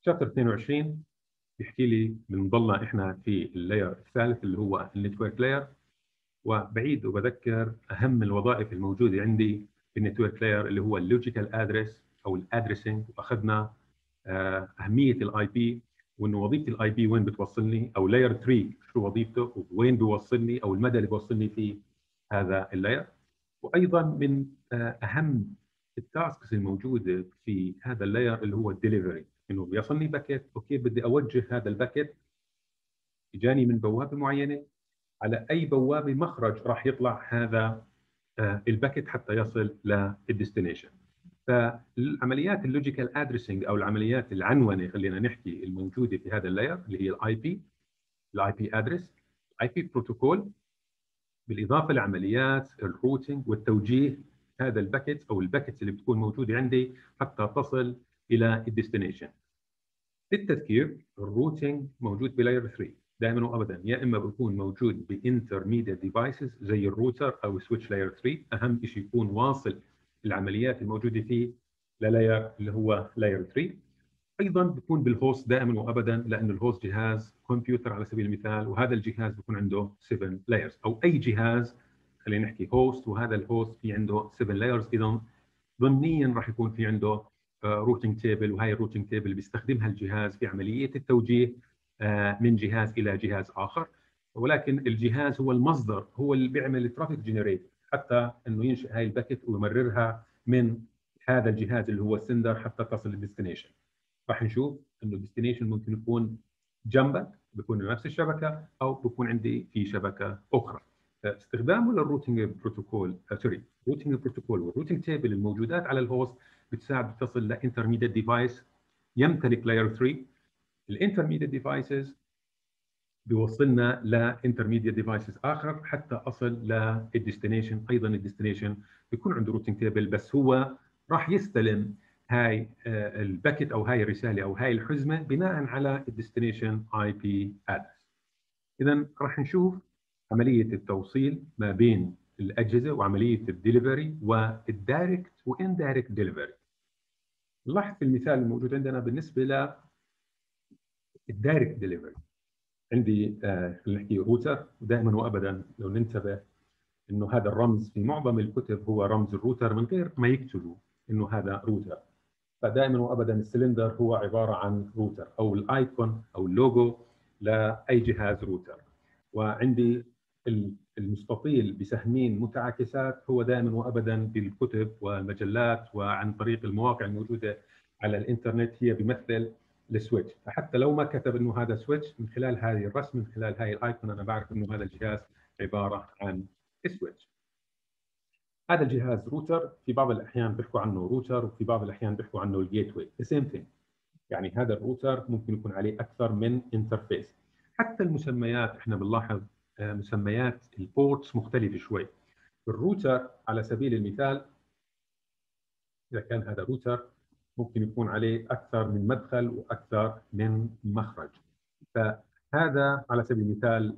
شابتر 22 بيحكي لي بنضلنا احنا في اللاير الثالث اللي هو النتورك لاير، وبعيد وبذكر اهم الوظائف الموجوده عندي في النتورك لاير اللي هو اللوجيكال ادرس او الادرسنج، واخذنا اهميه الاي بي، وانه وظيفه الاي بي وين بتوصلني، او لاير 3 شو وظيفته وين بيوصلني، او المدى اللي بيوصلني فيه هذا اللاير. وايضا من اهم التاسكس الموجوده في هذا اللاير اللي هو الدليفري، انه بيصلني باكيت، اوكي بدي اوجه هذا الباكيت، اجاني من بوابه معينه، على اي بوابه مخرج راح يطلع هذا الباكيت حتى يصل للديستنيشن. فالعمليات اللوجيكال ادريسنج او العمليات العنونه خلينا نحكي الموجوده في هذا اللاير اللي هي الاي بي ادرس، الاي بي بروتوكول، بالاضافه لعمليات الروتنج والتوجيه هذا الباكيت او الباكيتس اللي بتكون موجوده عندي حتى تصل الى الديستنيشن. للتذكير الروتنج موجود بلاير 3 دائما وابدا، يا اما بيكون موجود بانترميديت ديفايسز زي الروتر او سويتش لاير 3، اهم شيء يكون واصل العمليات الموجوده فيه للاير اللي هو لاير 3. ايضا بيكون بالهوست دائما وابدا، لانه الهوست جهاز كمبيوتر على سبيل المثال، وهذا الجهاز بيكون عنده 7 لايرز، او اي جهاز خلينا نحكي هوست، وهذا الهوست في عنده 7 لايرز، اذا ضمنيا راح يكون في عنده روتنج تيبل، وهي الروتنج تيبل بيستخدمها الجهاز في عمليه التوجيه من جهاز الى جهاز اخر. ولكن الجهاز هو المصدر، هو اللي بيعمل ترافيك جنريت حتى انه ينشئ هاي الباكت ويمررها من هذا الجهاز اللي هو السندر حتى تصل للديستنيشن. راح نشوف انه الديستنيشن ممكن يكون جنبك، بيكون نفس الشبكه، او بيكون عندي في شبكه اخرى. استخدامه للروتنج بروتوكول روتنج بروتوكول والروتنج تيبل الموجودات على الهوست بتساعد تصل لانترميديت ديفايس يمتلك لاير 3. الانترميديت ديفايسز بيوصلنا لانترميديت ديفايسز اخر حتى اصل للديستنيشن. ايضا الديستنيشن بيكون عنده روتنج تيبل، بس هو راح يستلم هاي الباكت او هاي الرساله او هاي الحزمه بناء على الديستنيشن اي بي ادرس. اذا راح نشوف عمليه التوصيل ما بين الاجهزه، وعمليه الدليفري والدايركت واندايركت دليفري. نلاحظ في المثال الموجود عندنا بالنسبه للدايركت دليفري، عندي خلينا نحكي روتر، ودائما وابدا لو ننتبه انه هذا الرمز في معظم الكتب هو رمز الروتر من غير ما يكتبوا انه هذا روتر. فدائما وابدا السلندر هو عباره عن روتر، او الايكون او اللوجو لاي جهاز روتر. وعندي المستطيل بسهمين متعاكسات هو دائما وابدا بالكتب والمجلات وعن طريق المواقع الموجوده على الانترنت هي بيمثل السويتش. فحتى لو ما كتب انه هذا سويتش، من خلال هذه الرسم، من خلال هذه الايكون، انا بعرف انه هذا الجهاز عباره عن سويتش. هذا الجهاز روتر، في بعض الاحيان بيحكوا عنه روتر، وفي بعض الاحيان بيحكوا عنه الجيت واي، سيم ثينج. يعني هذا الروتر ممكن يكون عليه اكثر من انترفيس. حتى المسميات احنا بنلاحظ مسميات البورتس مختلفه شوي. الروتر على سبيل المثال، اذا كان هذا روتر ممكن يكون عليه اكثر من مدخل واكثر من مخرج. فهذا على سبيل المثال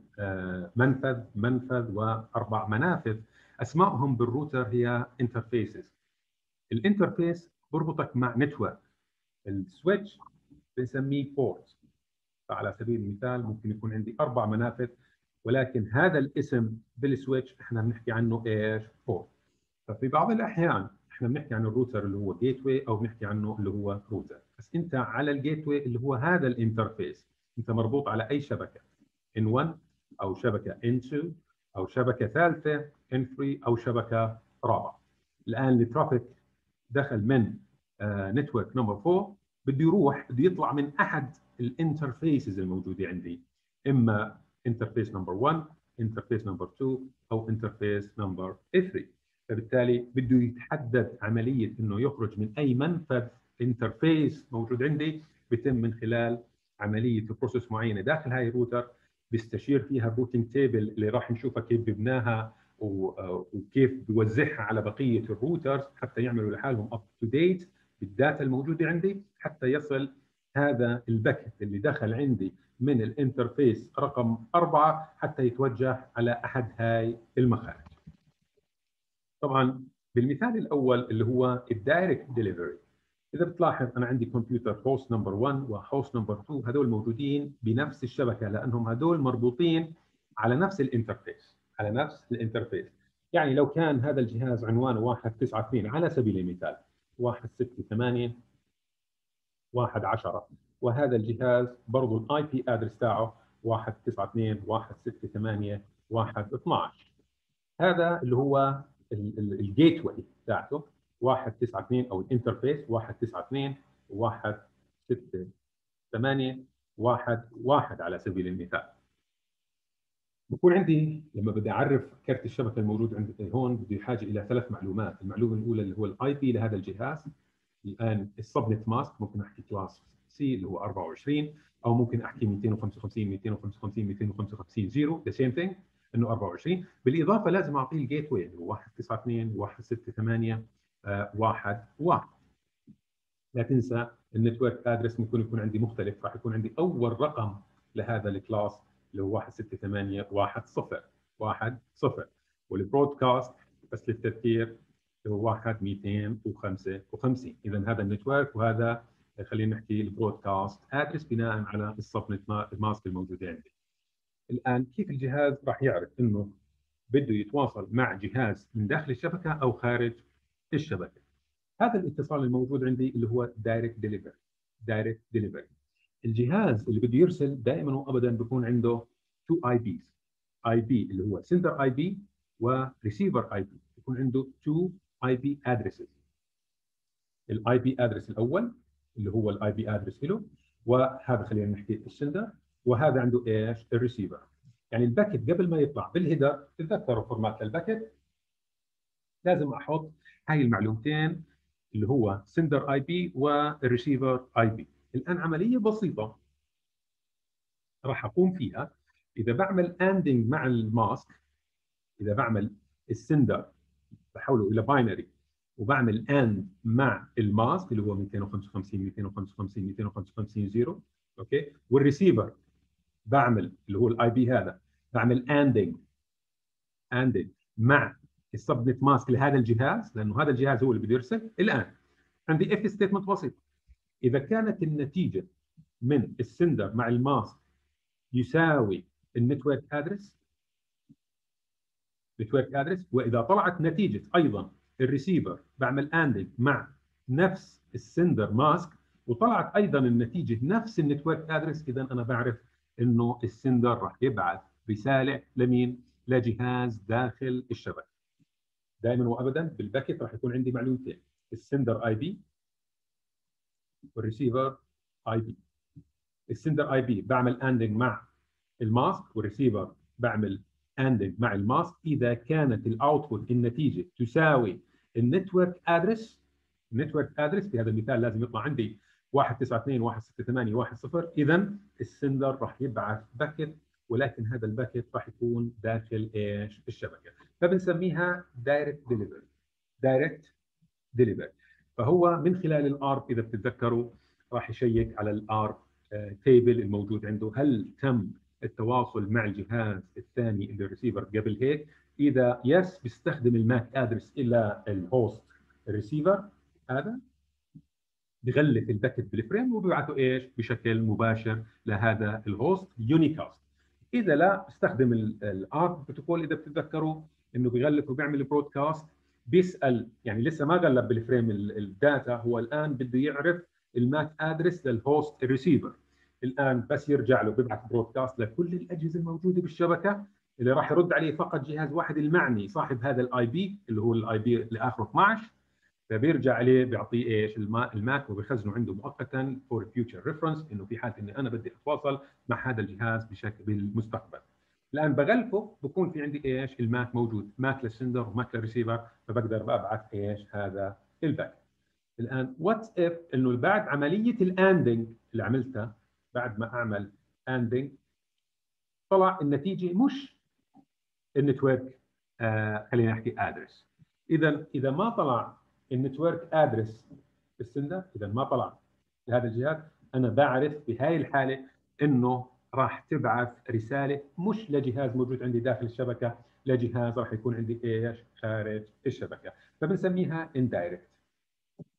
منفذ واربع منافذ، اسمائهم بالروتر هي انترفيسز. الانترفيس بربطك مع نتورك. السويتش بنسميه بورت. فعلى سبيل المثال ممكن يكون عندي اربع منافذ، ولكن هذا الاسم بالسويتش احنا بنحكي عنه ايش؟ بورت. ففي بعض الاحيان احنا بنحكي عن الروتر اللي هو جيت واي، او بنحكي عنه اللي هو روتر. بس انت على الجيت واي اللي هو هذا الانترفيس، انت مربوط على اي شبكه، ان 1 او شبكه ان 2 او شبكه ثالثه ان 3 او شبكه رابعه. الان الترافيك دخل من نتورك نمبر 4، بده يروح، بده يطلع من احد الانترفيسز الموجوده عندي، اما انترفيس نمبر 1، انترفيس نمبر 2، او انترفيس نمبر 3. فبالتالي بده يتحدد عمليه انه يخرج من اي منفذ انترفيس موجود عندي، بيتم من خلال عمليه بروسيس معينه داخل هاي الروتر، بيستشير فيها الروتنج تيبل اللي راح نشوفها كيف ببناها وكيف بيوزعها على بقيه الروترز حتى يعملوا لحالهم اب تو ديت بالداتا الموجوده عندي، حتى يصل هذا الباكت اللي دخل عندي من الانترفيس رقم 4 حتى يتوجه على احد هاي المخارج. طبعا بالمثال الاول اللي هو الدايركت ديليفري، اذا بتلاحظ انا عندي كمبيوتر هوست نمبر 1 وهوست نمبر 2، هذول موجودين بنفس الشبكه لانهم هذول مربوطين على نفس الانترفيس، على نفس الانترفيس. يعني لو كان هذا الجهاز عنوانه 192 على سبيل المثال 168 110، وهذا الجهاز برضه الاي بي ادرس تاعه 192 168 112، هذا اللي هو الجيت واي بتاعته 192 او الانترفيس 192 168 1 على سبيل المثال. بكون عندي لما بدي اعرف كرت الشبكه الموجود عندي هون بدي حاجه الى 3 معلومات. المعلومه الاولى اللي هو الاي بي لهذا الجهاز. الان السبنت ماسك ممكن احكي كلاس سي اللي هو 24، او ممكن احكي 255 255 255 0 ذا سيم ثينج انه 24. بالاضافه لازم اعطيه الجيت واي اللي هو 192 168 1. لا تنسى النتورك ادرس ممكن يكون عندي مختلف، راح يكون عندي اول رقم لهذا الكلاس اللي هو 168 1 0 والبرودكاست بس للتذكير اللي هو 1255. اذا هذا النتورك وهذا خلينا نحكي البرودكاست ادرس بناء على السبنت ماسك الموجوده عندي. الان كيف الجهاز راح يعرف انه بده يتواصل مع جهاز من داخل الشبكه او خارج الشبكه؟ هذا الاتصال الموجود عندي اللي هو دايركت ديليفري. دايركت ديليفري الجهاز اللي بده يرسل دائما وابدا بيكون عنده 2 اي بيز، اي بي اللي هو سندر اي بي وريسيفر اي بي، بيكون عنده 2 اي بي ادريسز. الاي بي ادرس الاول اللي هو الاي بي ادرس له، وهذا خلينا نحكي السندر، وهذا عنده ايش؟ الريسيفر. يعني الباكت قبل ما يطلع بالهيدر، تتذكروا فورمات الباكت، لازم احط هاي المعلومتين اللي هو سندر اي بي والريسيفر اي بي. الان عمليه بسيطه راح اقوم فيها. اذا بعمل اندنج مع الماسك، اذا بعمل السندر بحوله الى باينري وبعمل اند مع الماسك اللي هو 255 255 255 0، اوكي، والريسيفر بعمل اللي هو الاي بي هذا، بعمل اندنج مع السبنت ماسك لهذا الجهاز، لانه هذا الجهاز هو اللي بده يرسل. الان عندي اف ستيتمنت بسيط. اذا كانت النتيجه من السندر مع الماسك يساوي النتورك ادرس، واذا طلعت نتيجه ايضا الريسيفر بعمل اندنج مع نفس السندر ماسك وطلعت ايضا النتيجه نفس النتورك ادرس، اذا انا بعرف انه السندر راح يبعث رساله لمين؟ لجهاز داخل الشبكه. دائما وابدا بالباكت راح يكون عندي معلومتين، السندر اي بي والريسيفر اي بي. السندر اي بي بعمل اندنج مع الماسك، والريسيفر بعمل اندنج مع الماسك اذا كانت الاوتبوت النتيجه تساوي النتورك ادرس. النتورك ادرس في هذا المثال لازم يطلع عندي 192 168 10، اذا السندر راح يبعث باكت، ولكن هذا الباكت راح يكون داخل ايش؟ الشبكه، فبنسميها دايركت ديليفري. دايركت ديليفري. فهو من خلال الارب اذا بتتذكروا راح يشيك على الارب تيبل الموجود عنده، هل تم التواصل مع الجهاز الثاني اللي الريسيفر قبل هيك؟ اذا يس بيستخدم الماك ادرس الى الهوست الريسيفر هذا، بغلف الباكت بالفريم وبيبعثه ايش؟ بشكل مباشر لهذا الهوست يونيكاست. اذا لا استخدم الارب بروتوكول اذا بتتذكروا انه بيغلف وبيعمل برودكاست، بيسال يعني لسه ما غلب بالفريم الداتا، هو الان بده يعرف الماك ادرس للهوست الريسيفر. الان بس يرجع له بيبعث برودكاست لكل الاجهزه الموجوده بالشبكه، اللي راح يرد عليه فقط جهاز واحد المعني صاحب هذا الاي بي اللي هو الاي بي اللي اخره 12، فبيرجع عليه بيعطيه ايش؟ الماك وبيخزنه عنده مؤقتا فور فيوتشر ريفرنس، انه في حال اني انا بدي اتواصل مع هذا الجهاز بشكل بالمستقبل. الان بغلفه بكون في عندي ايش؟ الماك موجود، ماك للسندر وماك للريسيفر، فبقدر ابعث ايش؟ هذا الباك. الان وات اف انه بعد عمليه الاندنج اللي عملتها، بعد ما اعمل اندنج طلع النتيجه مش النتورك خلينا نحكي ادرس. اذا ما طلع النتورك ادرس بالسندر، اذا ما طلع لهذا الجهاز، انا بعرف بهاي الحاله انه راح تبعث رساله مش لجهاز موجود عندي داخل الشبكه، لجهاز راح يكون عندي ايش؟ خارج الشبكه، فبنسميها اندايركت.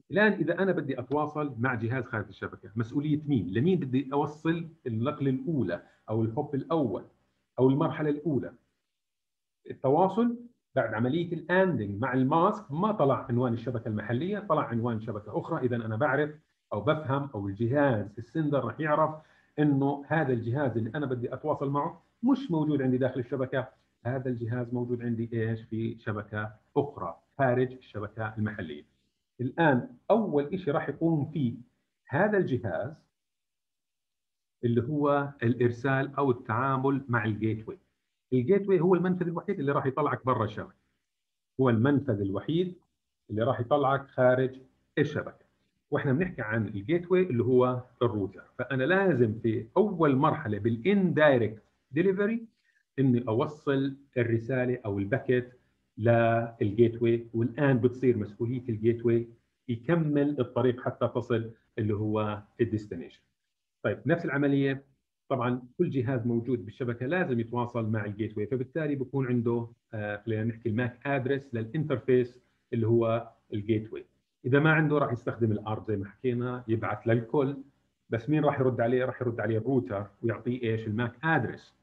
الان اذا انا بدي اتواصل مع جهاز خارج الشبكه، مسؤوليه مين؟ لمين بدي اوصل النقله الاولى او الهوب الاول او المرحله الاولى؟ التواصل بعد عمليه الاندنج مع الماسك ما طلع عنوان الشبكه المحليه، طلع عنوان شبكه اخرى. اذا انا بعرف او بفهم او الجهاز السندر راح يعرف انه هذا الجهاز اللي انا بدي اتواصل معه مش موجود عندي داخل الشبكه، هذا الجهاز موجود عندي ايش؟ في شبكه اخرى خارج الشبكه المحليه. الان اول شيء راح يقوم فيه هذا الجهاز اللي هو الارسال او التعامل مع الجيت واي. الجيت واي هو المنفذ الوحيد اللي راح يطلعك برا الشبكه، هو المنفذ الوحيد اللي راح يطلعك خارج الشبكه. واحنا بنحكي عن الجيت واي اللي هو الروتر. فانا لازم في اول مرحله بالاندايركت ديليفري اني اوصل الرساله او الباكيت للجيت واي، والان بتصير مسؤوليه الجيت واي يكمل الطريق حتى تصل اللي هو الديستنيشن. طيب نفس العمليه طبعا كل جهاز موجود بالشبكه لازم يتواصل مع الجيت واي، فبالتالي بكون عنده خلينا نحكي الماك ادرس للانترفيس اللي هو الجيت واي. اذا ما عنده راح يستخدم الارب زي ما حكينا، يبعث للكل. بس مين راح يرد عليه؟ راح يرد عليه الروتر ويعطيه ايش؟ الماك ادرس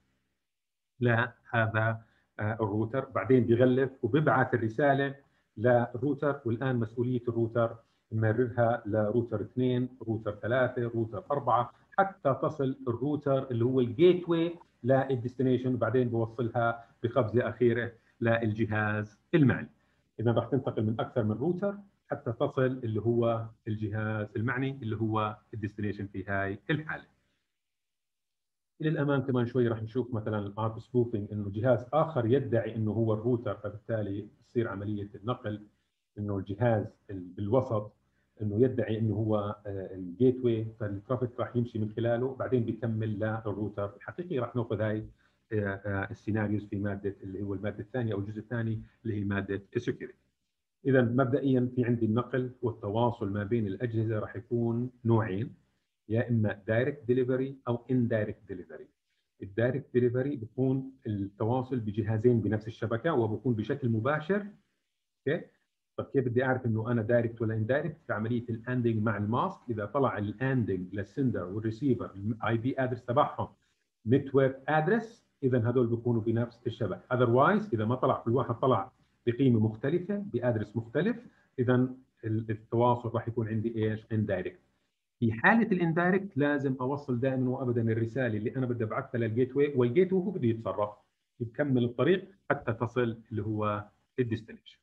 لهذا الروتر. بعدين بيغلف وبيبعث الرساله للروتر، والان مسؤوليه الروتر يمررها لروتر 2 روتر 3 روتر 4 حتى تصل الروتر اللي هو الجيت واي للديستنيشن، وبعدين بوصلها بقفزه اخيره للجهاز المعني. اذا راح تنتقل من اكثر من روتر حتى تصل اللي هو الجهاز المعني اللي هو الديستنيشن في هاي الحاله. الى الامام كمان شوي راح نشوف مثلا الارب سبوفينج، انه جهاز اخر يدعي انه هو الروتر، فبالتالي تصير عمليه النقل انه الجهاز بالوسط انه يدعي انه هو الجيت واي، فالترافيك راح يمشي من خلاله بعدين بيكمل للروتر الحقيقي. راح ناخذ هاي السيناريوز في ماده اللي هو الماده الثانيه او الجزء الثاني اللي هي ماده السكيورتي. اذا مبدئيا في عندي النقل والتواصل ما بين الاجهزه راح يكون نوعين، يا اما دايركت ديليفري او اندايركت ديليفري. الدايركت ديليفري بيكون التواصل بجهازين بنفس الشبكه وبكون بشكل مباشر. اوكي، طب كيف بدي اعرف انه انا دايركت ولا اندايركت؟ في عمليه الاندنج مع الماسك، اذا طلع الاندنج للسندر والريسيفر الاي بي ادرس تبعهم نتورك ادرس، اذا هذول بيكونوا بنفس الشبكه. اذروايز اذا ما طلع، كل واحد طلع بقيمه مختلفه بادرس مختلف، اذا التواصل راح يكون عندي ايش؟ اندايركت. في حاله الاندايركت لازم اوصل دائما وابدا الرساله اللي انا بدي ابعثها للجيت واي، والجيت واي هو بده يتصرف يكمل الطريق حتى تصل اللي هو الديستنيشن.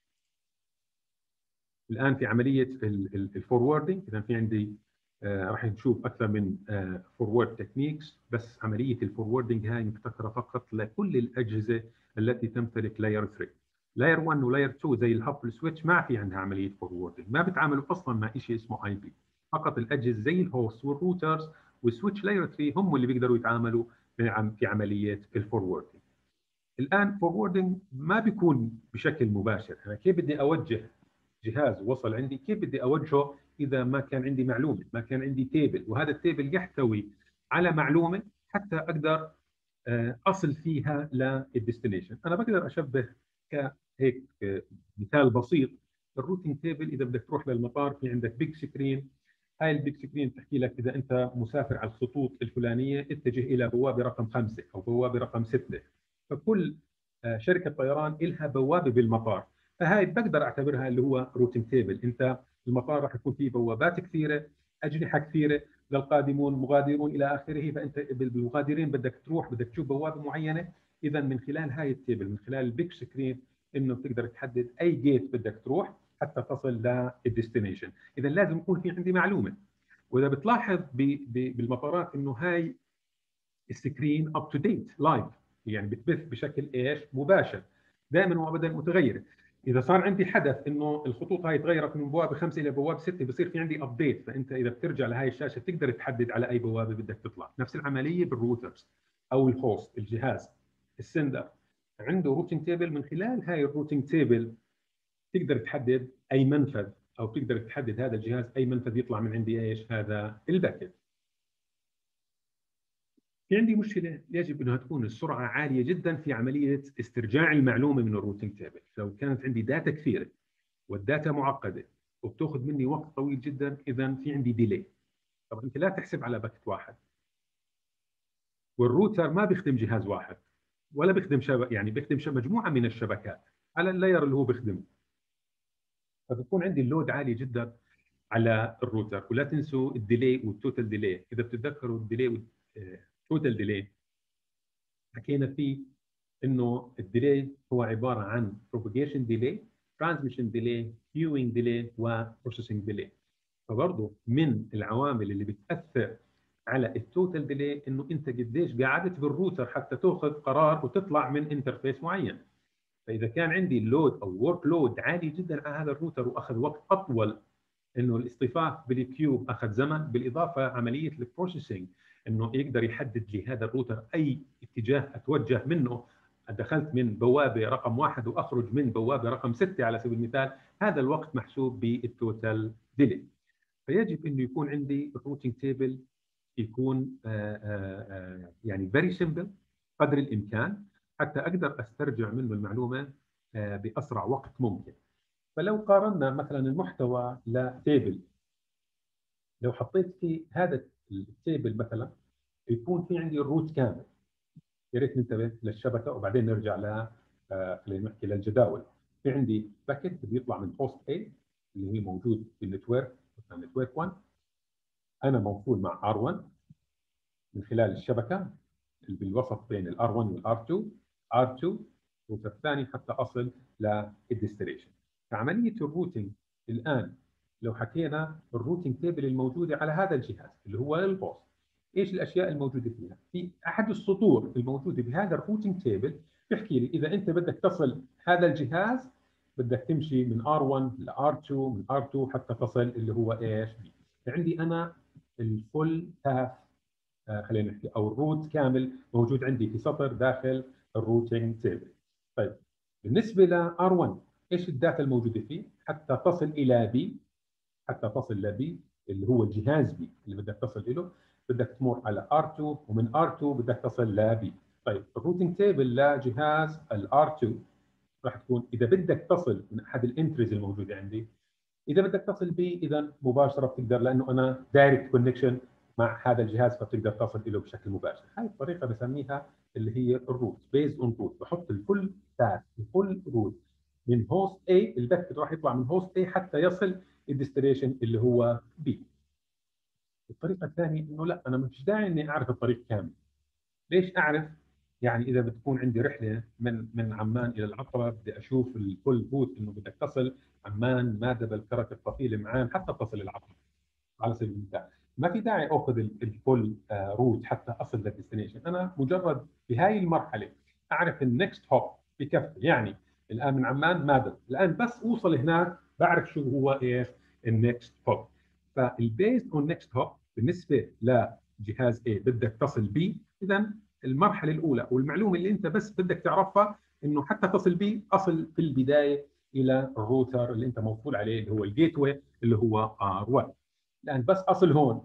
الان في عمليه الفوروردنج، اذا في عندي راح نشوف اكثر من فورورد تكنيكس، بس عمليه الفوروردنج هاي مبتكره فقط لكل الاجهزه التي تمتلك لاير 3. لاير 1 ولاير 2 زي الهب والسويتش ما في عندها عمليه فوروردنج، ما بتعاملوا اصلا مع شيء اسمه اي بي. فقط الاجهزه زي الهوست والروترز والسويتش لاير 3 هم اللي بيقدروا يتعاملوا في عمليه الفوروردنج. الان فوروردنج ما بيكون بشكل مباشر. انا كيف بدي اوجه جهاز وصل عندي؟ كيف بدي اوجهه اذا ما كان عندي معلومه، ما كان عندي تيبل، وهذا التيبل يحتوي على معلومه حتى اقدر اصل فيها للديستنيشن. انا بقدر اشبه كهيك مثال بسيط. الروتينج تيبل اذا بدك تروح للمطار في عندك بيج سكرين، هاي البيج سكرين تحكي لك اذا انت مسافر على الخطوط الفلانيه اتجه الى بوابه رقم 5 او بوابه رقم 6. فكل شركه طيران لها بوابه بالمطار، فهاي بقدر اعتبرها اللي هو روتينج تيبل. انت المطار راح يكون فيه بوابات كثيره، اجنحه كثيره للقادمون المغادرون الى اخره، فانت بالمغادرين بدك تروح بدك تشوف بوابه معينه. اذا من خلال هاي التيبل، من خلال البيج سكرين، انه بتقدر تحدد اي جيت بدك تروح حتى تصل للديستنيشن. اذا لازم يكون في عندي معلومه. واذا بتلاحظ بالمطارات انه هاي السكرين اب تو ديت لايف، يعني بتبث بشكل ايش؟ مباشر، دائما وابدا متغيره. اذا صار عندي حدث انه الخطوط هاي تغيرت من بوابه 5 الى بوابه 6، بصير في عندي ابديت، فانت اذا بترجع لهي الشاشه تقدر تحدد على اي بوابه بدك تطلع. نفس العمليه بالروترز او الهوست، الجهاز السندر عنده روتينج تيبل، من خلال هاي الروتينج تيبل تقدر تحدد اي منفذ، او تقدر تحدد هذا الجهاز اي منفذ يطلع من عندي ايش؟ هذا الباكيت. في عندي مشكله يجب انها تكون السرعه عاليه جدا في عمليه استرجاع المعلومه من الروتينج تيبل. لو كانت عندي داتا كثيره والداتا معقده وبتاخذ مني وقت طويل جدا، اذا في عندي ديلي. طبعا انت لا تحسب على باكت واحد، والروتر ما بيخدم جهاز واحد ولا بيخدم يعني بيخدم مجموعه من الشبكات على اللاير اللي هو بيخدمه. فبكون عندي اللود عالي جدا على الروتر. ولا تنسوا الديلي والتوتال ديلي. اذا بتتذكروا الديلي والتوتال ديلي حكينا فيه انه الديلي هو عباره عن propagation delay، transmission delay، queuing delay، و processing delay. فبرضه من العوامل اللي بتاثر على التوتال ديلي انه انت قديش قعدت بالروتر حتى تاخذ قرار وتطلع من انترفيس معين. فاذا كان عندي اللود او ورك لود عالي جدا على هذا الروتر واخذ وقت اطول، انه الاصطفاف بالكيوب اخذ زمن، بالاضافه عمليه البروسيسنج انه يقدر يحدد لي هذا الروتر اي اتجاه اتوجه منه، دخلت من بوابه رقم 1 واخرج من بوابه رقم 6 على سبيل المثال، هذا الوقت محسوب بالتوتال ديلي. فيجب انه يكون عندي الروتنج تيبل يكون يعني فيري سمبل قدر الامكان، حتى اقدر استرجع منه المعلومه باسرع وقت ممكن. فلو قارنا مثلا المحتوى لتيبل، لو حطيت في هذا التيبل مثلا يكون في عندي الروت كامل، يا ريت ننتبه للشبكه وبعدين نرجع ل خلينا نحكي للجداول. في عندي باكيت بيطلع من هوست A اللي هي موجود في النتورك، مثلا نتورك 1، انا موصول مع R1 من خلال الشبكه اللي بالوسط بين الار 1 والار 2، ار 2 الروتر الثاني حتى اصل للديستليشن. فعمليه الروتنج الان لو حكينا الروتنج تيبل الموجوده على هذا الجهاز اللي هو البوست، ايش الاشياء الموجوده فيها؟ في احد السطور الموجوده بهذا الروتنج تيبل بيحكي لي اذا انت بدك تصل هذا الجهاز بدك تمشي من R1 ل R2، من R2 حتى تصل اللي هو ايش؟ عندي انا الفول باث خلينا نحكي او الروت كامل موجود عندي في سطر داخل الروتنج تيبل. طيب بالنسبه ل R1 ايش الداتا الموجوده فيه حتى تصل الى بي؟ حتى تصل لبي اللي هو الجهاز بي اللي بدك تصل له، بدك تمر على R2 ومن R2 بدك تصل لبي. طيب الروتنج تيبل لجهاز الR2 راح تكون اذا بدك تصل من احد الانتريز الموجوده عندي، اذا بدك تصل بي اذا مباشره بتقدر لانه انا دايركت كونكشن مع هذا الجهاز فبتقدر تصل له بشكل مباشر. هاي الطريقه بسميها اللي هي الروت بيز اون روت، بحط الفول باث الفول روت من هوست A، الباكت راح يطلع من هوست A حتى يصل الديستليشن اللي هو بي. الطريقه الثانيه انه لا انا مش داعي اني اعرف الطريق كامل. ليش اعرف؟ يعني اذا بتكون عندي رحله من عمان الى العقبه بدي اشوف الفول روت انه بدك تصل عمان مادة الكرك الطفيله معان حتى تصل العقبه على سبيل المثال، ما في داعي اخذ الفول روت حتى اصل للديستنيشن. انا مجرد بهاي المرحله اعرف النكست هوب بكفي. يعني الان من عمان مادة، الان بس اوصل هناك بعرف شو هو ايش النكست هوب. فالبيز اون نكست هوب بالنسبه لجهاز A بدك تصل B، اذا المرحله الاولى والمعلومه اللي انت بس بدك تعرفها انه حتى تصل B اصل في البدايه الى الروتر اللي انت موصول عليه اللي هو الجيت واي اللي هو R1. الان بس اصل هون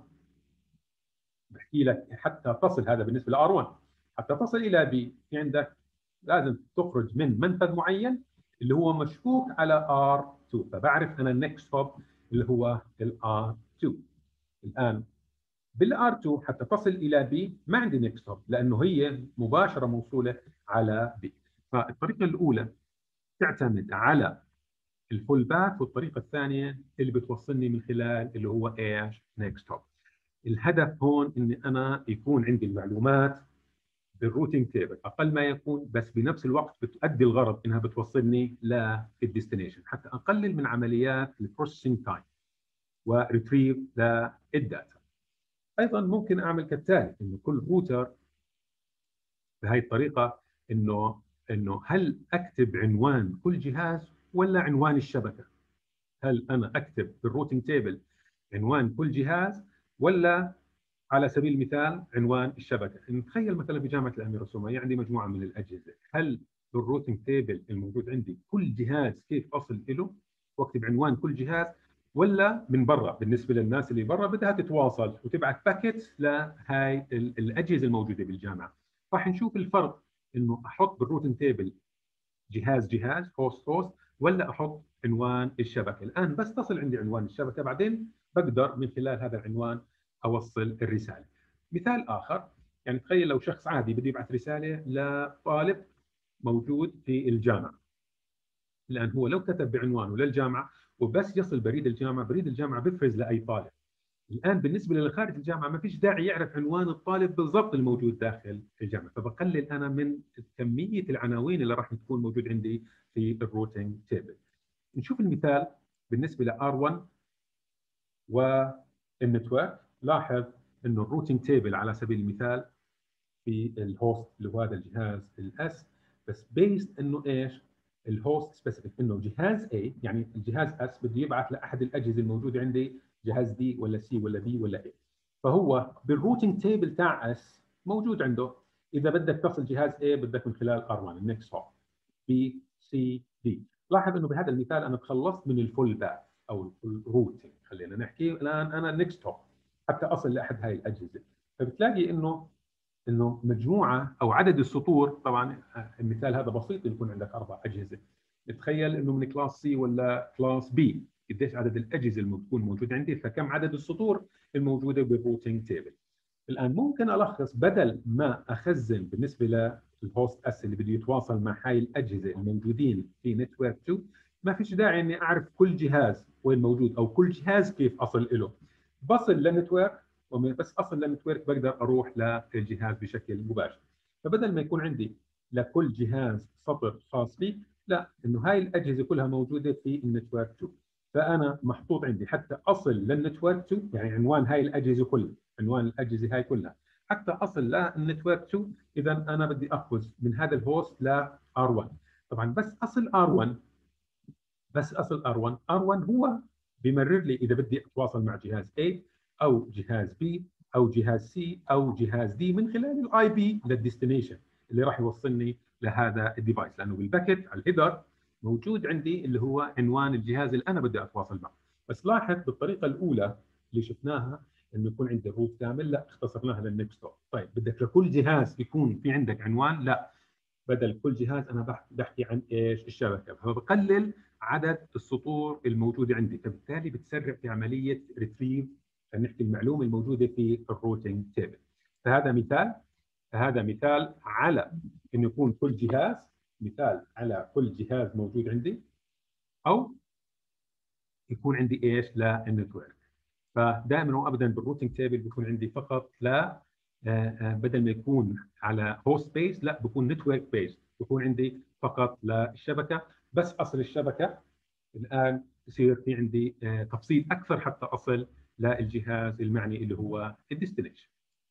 بحكي لك حتى تصل، هذا بالنسبه لار 1، حتى تصل الى بي في عندك لازم تخرج من منفذ معين اللي هو مشكوك على ار 2، فبعرف انا النكست هوب اللي هو الار 2. الان بالار 2 حتى تصل الى بي ما عندي نكست هوب لانه هي مباشره موصوله على بي. فالطريقه الاولى تعتمد على الفول باث، والطريقه الثانيه اللي بتوصلني من خلال اللي هو ايش نكست هوب. الهدف هون اني انا يكون عندي المعلومات بالروتينج تيبل اقل ما يكون، بس بنفس الوقت بتؤدي الغرض انها بتوصلني للديستنيشن حتى اقلل من عمليات البروسيسنج تايم وريتريف للداتا. ايضا ممكن اعمل كالتالي انه كل روتر بهي الطريقه انه هل اكتب عنوان كل جهاز ولا عنوان الشبكه؟ هل انا اكتب بالروتينج تيبل عنوان كل جهاز ولا على سبيل المثال عنوان الشبكه؟ نتخيل مثلا في جامعه الامير السلطان عندي مجموعه من الاجهزه، هل بالروتنج تيبل الموجود عندي كل جهاز كيف اصل له واكتب عنوان كل جهاز، ولا من برا بالنسبه للناس اللي برا بدها تتواصل وتبعت باكيت لهاي الاجهزه الموجوده بالجامعه؟ راح نشوف الفرق انه احط بالروتنج تيبل جهاز جهاز هوست هوست، ولا احط عنوان الشبكه. الان بس تصل عندي عنوان الشبكه، بعدين بقدر من خلال هذا العنوان اوصل الرساله. مثال اخر، يعني تخيل لو شخص عادي بده يبعث رساله لطالب موجود في الجامعه. الان هو لو كتب بعنوانه للجامعه وبس يصل بريد الجامعه، بريد الجامعه بيفرز لاي طالب. الان بالنسبه للي خارج الجامعه ما فيش داعي يعرف عنوان الطالب بالضبط الموجود داخل الجامعه، فبقلل انا من كميه العناوين اللي راح تكون موجود عندي في الروتنج تيبل. نشوف المثال بالنسبه ل R1 والنتورك. لاحظ انه الروتنج تيبل على سبيل المثال في الهوست اللي هو هذا الجهاز الاس، بس بيست انه ايش؟ الهوست سبيسيفيك، انه جهاز A يعني الجهاز اس بده يبعث لاحد الاجهزه الموجوده عندي، جهاز دي ولا سي ولا بي ولا A. فهو بالروتنج تيبل تاع اس موجود عنده، اذا بدك تصل جهاز A بدك من خلال R1 النكست هوب، B C D. لاحظ انه بهذا المثال انا تخلصت من الفول باث او الروتنج، خلينا نحكي الان انا نكست هوب حتى اصل لاحد هاي الاجهزه. فبتلاقي انه مجموعه او عدد السطور، طبعا المثال هذا بسيط يكون عندك 4 اجهزه، تخيل انه من كلاس سي ولا كلاس بي قديش عدد الاجهزه اللي بتكون موجوده عندي، فكم عدد السطور الموجوده بالروتنج تيبل. الان ممكن الخص، بدل ما اخزن بالنسبه للهوست اس اللي بده يتواصل مع هاي الاجهزه الموجودين في نتورك 2، ما فيش داعي اني اعرف كل جهاز وين موجود او كل جهاز كيف اصل له. بصل للنتورك، بس اصل للنتورك بقدر اروح للجهاز بشكل مباشر. فبدل ما يكون عندي لكل جهاز سطر خاص فيه، لا، انه هاي الاجهزه كلها موجوده في النتورك 2. فانا محطوط عندي حتى اصل للنتورك 2، يعني عنوان هاي الاجهزه كلها، عنوان الاجهزه هاي كلها حتى اصل للنتورك 2. اذا انا بدي اخذ من هذا الهوست ل R1. طبعا بس اصل R1، بس اصل R1 هو بيمرر لي اذا بدي اتواصل مع جهاز A او جهاز B او جهاز C او جهاز D من خلال الاي بي للديستنيشن اللي راح يوصلني لهذا الديفايس، لانه بالباكت على الهيدر موجود عندي اللي هو عنوان الجهاز اللي انا بدي اتواصل معه. بس لاحظ بالطريقه الاولى اللي شفناها انه يكون عندي الروت كامل، لا اختصرناها للنكست هوب. طيب بدك لكل جهاز يكون في عندك عنوان، لا، بدل كل جهاز انا بحكي عن ايش؟ الشبكه. فبقلل عدد السطور الموجوده عندي، فبالتالي بتسرع في عمليه ريتريف، خلينا نحكي المعلومه الموجوده في الروتنج تيبل. فهذا مثال على انه يكون كل جهاز، مثال على كل جهاز موجود عندي، او يكون عندي ايش؟ للنتورك. فدائما وابدا بالروتنج تيبل بيكون عندي فقط لا، بدل ما يكون على هوست بيس، لا بكون نتورك بيس، بكون عندي فقط للشبكه. بس اصل الشبكه الان يصير في عندي تفصيل اكثر حتى اصل للجهاز المعني اللي هو الديستنيشن.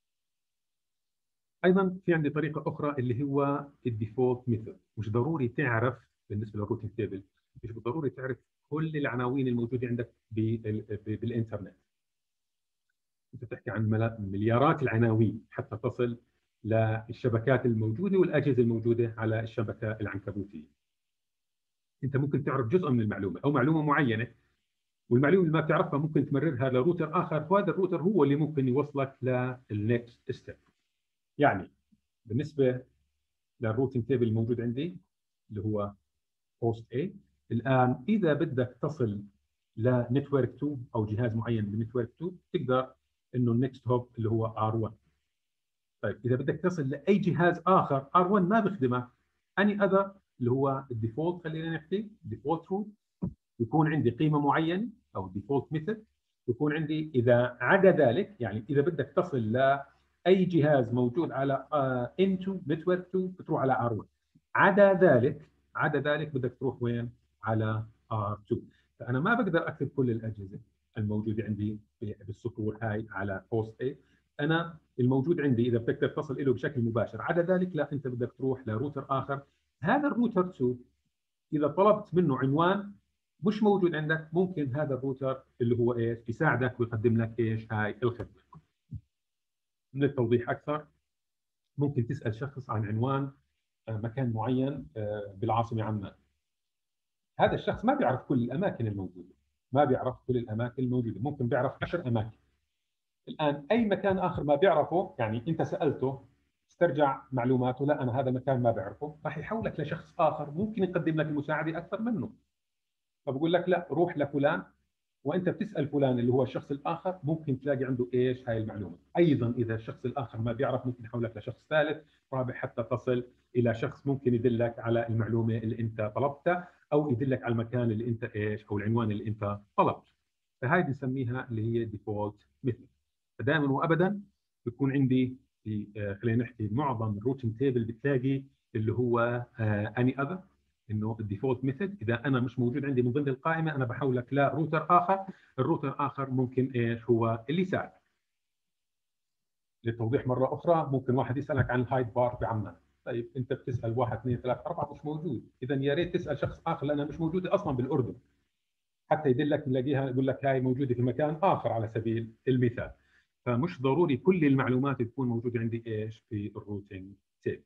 ايضا في عندي طريقه اخرى اللي هو الديفولت ميثود. مش ضروري تعرف بالنسبه للروتنج تيبل، مش بالضروري تعرف كل العناوين الموجوده عندك بالانترنت. انت بتحكي عن مليارات العناوين حتى تصل للشبكات الموجوده والاجهزه الموجوده على الشبكه العنكبوتيه. انت ممكن تعرف جزء من المعلومه او معلومه معينه، والمعلومه اللي ما بتعرفها ممكن تمررها لروتر اخر، وهذا الروتر هو اللي ممكن يوصلك للنكست ستيب. يعني بالنسبه للروتنج تيبل الموجود عندي اللي هو هوست A، الان اذا بدك تصل لنتورك 2 او جهاز معين بنتورك 2، تقدر انه النكست هوب اللي هو R1. طيب اذا بدك تصل لاي جهاز اخر R1 ما بخدمه، اني اذر اللي هو الديفولت، خلينا نحكي ديفولت روت، يكون عندي قيمه معينه او ديفولت ميثود، يكون عندي اذا عدا ذلك، يعني اذا بدك تصل لاي جهاز موجود على N2 نتورك 2 بتروح على R1. عدا ذلك بدك تروح وين؟ على R2. فانا ما بقدر اكتب كل الاجهزه الموجوده عندي بالسطور هاي على هوست A. انا الموجود عندي اذا بدك تتصل له بشكل مباشر، عدا ذلك لا، انت بدك تروح لروتر اخر. هذا الروتر 2 اذا طلبت منه عنوان مش موجود عندك، ممكن هذا الروتر اللي هو ايش يساعدك ويقدم لك ايش؟ هاي الخدمه. من التوضيح اكثر، ممكن تسال شخص عن عنوان مكان معين بالعاصمه عمان. هذا الشخص ما بيعرف كل الاماكن الموجوده، ممكن بيعرف 10 اماكن. الان اي مكان اخر ما بيعرفه، يعني انت سالته استرجع معلوماته، لا انا هذا المكان ما بعرفه، راح يحولك لشخص اخر ممكن يقدم لك المساعده اكثر منه. فبقول لك لا، روح لفلان، وانت بتسال فلان اللي هو الشخص الاخر، ممكن تلاقي عنده ايش هاي المعلومه. ايضا اذا الشخص الاخر ما بيعرف، ممكن يحولك لشخص ثالث رابع حتى تصل الى شخص ممكن يدلك على المعلومه اللي انت طلبتها، او يدلك على المكان اللي انت ايش، او العنوان اللي انت طلبته. فهاي بنسميها اللي هي ديفولت ميثود. فدائما وابدا بيكون عندي في خلينا نحكي معظم الروتين تيبل بتلاقي اللي هو اني اذر، انه الديفولت ميثود اذا انا مش موجود عندي من ضمن القائمه انا بحولك لروتر اخر. الروتر اخر ممكن ايش هو اللي يساعد. للتوضيح مره اخرى، ممكن واحد يسالك عن الهايد بار بعمان، طيب انت بتسال واحد اثنين ثلاث اربعه مش موجود، اذا يا ريت تسال شخص اخر لانها مش موجوده اصلا بالاردن، حتى يدلك نلاقيها يقول لك هاي موجوده في مكان اخر على سبيل المثال. فمش ضروري كل المعلومات تكون موجوده عندي ايش في الروتين تيبل.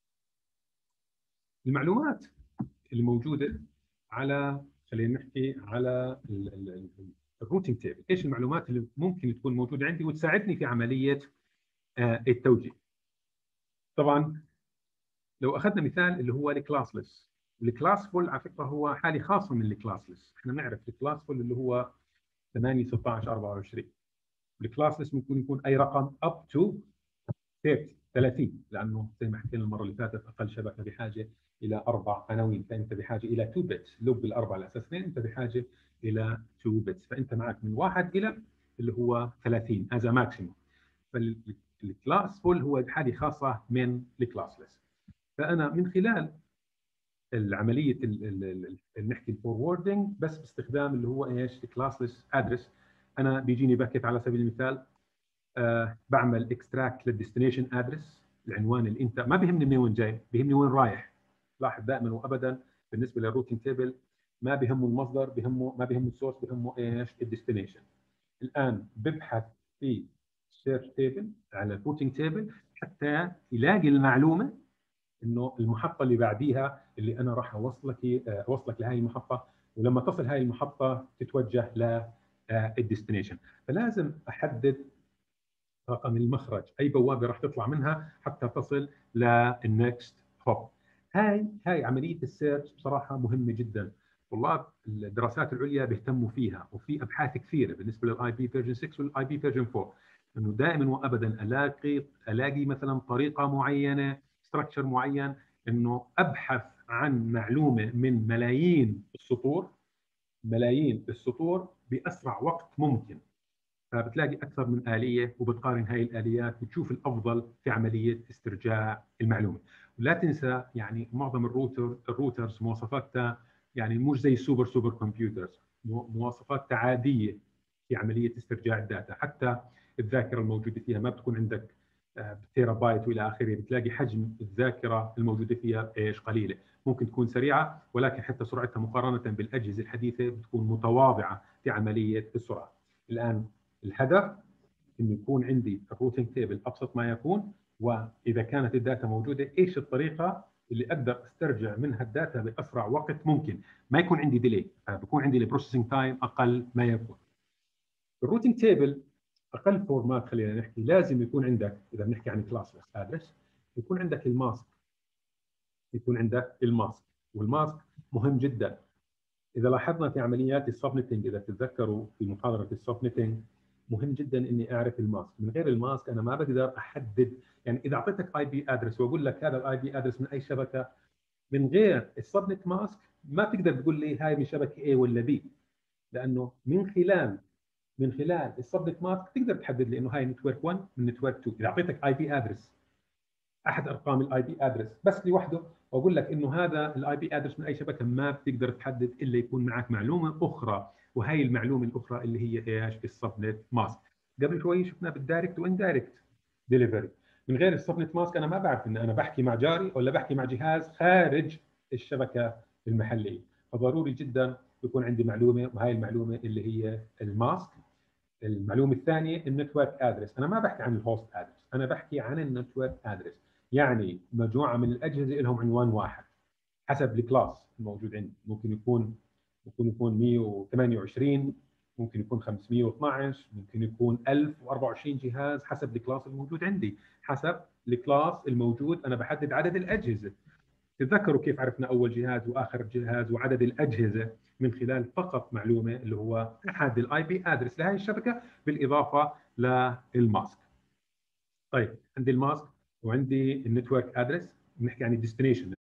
المعلومات الموجوده على، خلينا نحكي على الروتين تيبل، ايش المعلومات اللي ممكن تكون موجوده عندي وتساعدني في عمليه التوجيه. طبعا لو اخذنا مثال اللي هو الكلاسلس، الكلاسفول على فكره هو حاله خاصه من الكلاسلس. احنا بنعرف الكلاسفول اللي هو 8 16 24. الكلاسلس ممكن يكون اي رقم اب تو 30، لانه زي ما حكينا المره اللي فاتت اقل شبكه بحاجه الى 4 عناوين، فانت بحاجه الى 2 بت لوب الاربعه الاساسيين، انت بحاجه الى 2 بتس، فانت معك من 1 الى اللي هو 30 از ماكسيموم. فالكلاس فول هو حاله خاصه من الكلاسلس. فانا من خلال العمليه اللي نحكي الفوروردنج بس باستخدام اللي هو ايش الكلاسلس ادرس، انا بيجيني باكيت على سبيل المثال، بعمل اكستراكت للديستنيشن ادرس، العنوان اللي انت ما بيهمني من وين جاي، بيهمني وين رايح. لاحظ دائما وابدا بالنسبه للروتين تيبل ما بيهمه المصدر، بيهمه ما بيهمه السورس، بيهمه ايش الديستنيشن. الان ببحث في سيرش تيبل على الروتين تيبل حتى يلاقي المعلومه انه المحطه اللي بعديها اللي انا راح اوصلك لهي المحطه، ولما تصل هاي المحطه تتوجه للديستنيشن. فلازم احدد رقم المخرج، اي بوابه راح تطلع منها حتى تصل للنكست هوب. هاي عمليه السيرش بصراحه مهمه جدا. طلاب الدراسات العليا بيهتموا فيها، وفي ابحاث كثيره بالنسبه للاي بي فيرجن 6 والاي بي فيرجن 4، انه دائما وابدا الاقي مثلا طريقه معينه، ستراكشر معين، انه ابحث عن معلومه من ملايين السطور باسرع وقت ممكن. فبتلاقي اكثر من اليه وبتقارن هاي الاليات وتشوف الافضل في عمليه استرجاع المعلومه. ولا تنسى يعني معظم الروترز مواصفاتها يعني مش زي سوبر كمبيوترز، مواصفات عاديه في عمليه استرجاع الداتا. حتى الذاكره الموجوده فيها ما بتكون عندك تيرا بايت والى اخره، بتلاقي حجم الذاكره الموجوده فيها ايش قليله، ممكن تكون سريعه ولكن حتى سرعتها مقارنه بالاجهزه الحديثه بتكون متواضعه في عمليه السرعه. الان الهدف انه يكون عندي الروتنج تيبل ابسط ما يكون، واذا كانت الداتا موجوده ايش الطريقه اللي اقدر استرجع منها الداتا باسرع وقت ممكن، ما يكون عندي ديلي، فبكون عندي البروسيسنج تايم اقل ما يكون. الروتنج تيبل اقل فورمات خلينا نحكي لازم يكون عندك، اذا بنحكي عن كلاسلس ادرس، يكون عندك الماسك، والماسك مهم جدا. اذا لاحظنا في عمليات السبنتنج، اذا تتذكروا في محاضره السبنتنج، مهم جدا اني اعرف الماسك. من غير الماسك انا ما بقدر احدد، يعني اذا اعطيتك اي بي ادرس واقول لك هذا الاي بي ادرس من اي شبكه، من غير السبنت ماسك ما بتقدر تقول لي هاي من شبكه A ولا B، لانه من خلال السبنت ماسك تقدر تحدد لي انه هاي نتورك 1 من نتورك 2. اذا اعطيتك اي بي ادرس احد ارقام الاي بي ادرس بس لوحده، واقول لك انه هذا الاي بي ادرس من اي شبكه، ما بتقدر تحدد الا يكون معك معلومه اخرى، وهي المعلومه الاخرى اللي هي ايش؟ السبنت ماسك. قبل شوي شفنا بالدايركت واندايركت ديليفري، من غير السبنت ماسك انا ما بعرف ان انا بحكي مع جاري ولا بحكي مع جهاز خارج الشبكه المحليه. فضروري جدا يكون عندي معلومه، وهي المعلومه اللي هي الماسك. المعلومه الثانيه النتورك ادرس، انا ما بحكي عن الهوست ادرس، انا بحكي عن النتورك ادرس، يعني مجموعه من الاجهزه لهم عنوان واحد حسب الكلاس الموجود عندي. ممكن يكون 128، ممكن يكون 512، ممكن يكون 1024 جهاز حسب الكلاس الموجود عندي. حسب الكلاس الموجود انا بحدد عدد الاجهزه. تتذكروا كيف عرفنا اول جهاز واخر جهاز وعدد الاجهزه من خلال فقط معلومه اللي هو احد الاي بي ادرس لهي الشبكه بالاضافه للماسك. طيب عندي الماسك وعندي النتورك ادرس، بنحكي عن الديستنيشن